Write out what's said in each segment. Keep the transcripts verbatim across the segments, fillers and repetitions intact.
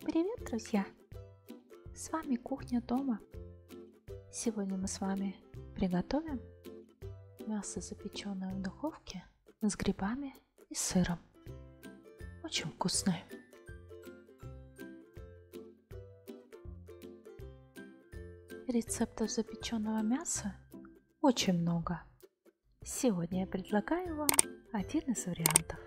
Привет, друзья! С вами Кухня дома. Сегодня мы с вами приготовим мясо, запеченное в духовке с грибами и сыром. Очень вкусное. Рецептов запеченного мяса очень много. Сегодня я предлагаю вам один из вариантов.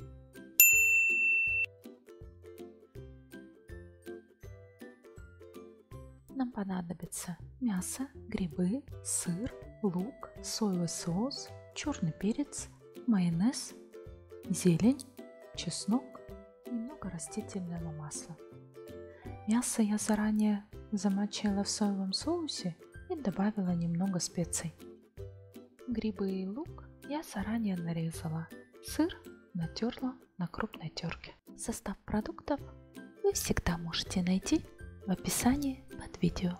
Нам понадобится мясо, грибы, сыр, лук, соевый соус, черный перец, майонез, зелень, чеснок, немного растительного масла. Мясо я заранее замочила в соевом соусе и добавила немного специй. Грибы и лук я заранее нарезала. Сыр натерла на крупной терке. Состав продуктов вы всегда можете найти в описании под видео.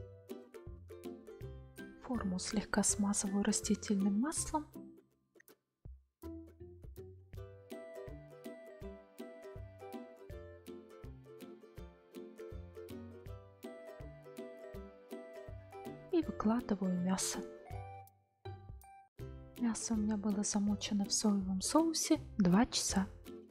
Форму слегка смазываю растительным маслом. И выкладываю мясо. Мясо у меня было замочено в соевом соусе два часа.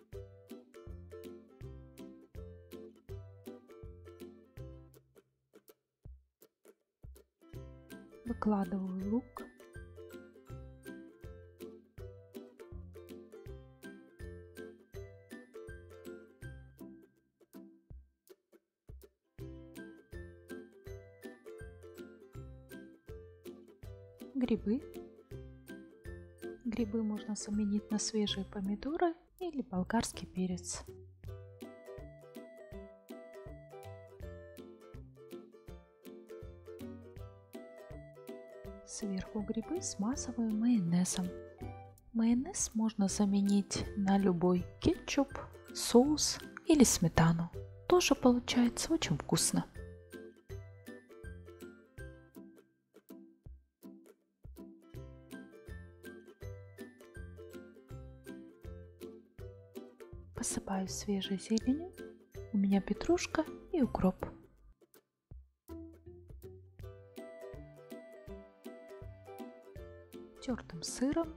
Выкладываю лук. Грибы. Грибы можно заменить на свежие помидоры или болгарский перец. Сверху грибы смазываю майонезом. Майонез можно заменить на любой кетчуп, соус или сметану. Тоже получается очень вкусно. Посыпаю свежей зеленью. У меня петрушка и укроп. Тертым сыром.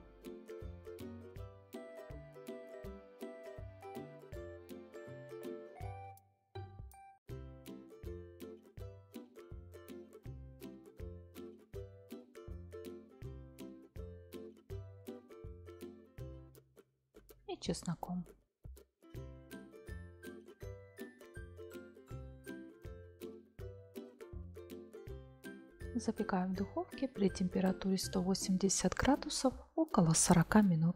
И чесноком. Запекаю в духовке при температуре сто восемьдесят градусов около сорока минут.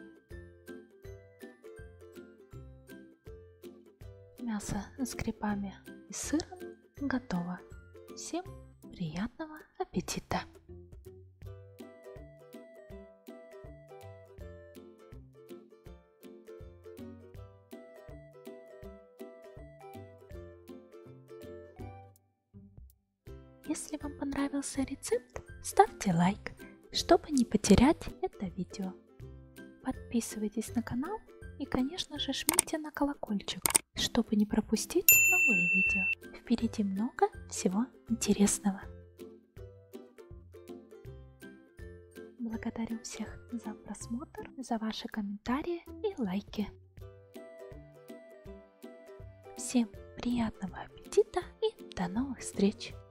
Мясо с грибами и сыром готово. Всем приятного аппетита! Если вам понравился рецепт, ставьте лайк, чтобы не потерять это видео. Подписывайтесь на канал и, конечно же, жмите на колокольчик, чтобы не пропустить новые видео. Впереди много всего интересного. Благодарю всех за просмотр, за ваши комментарии и лайки. Всем приятного аппетита и до новых встреч!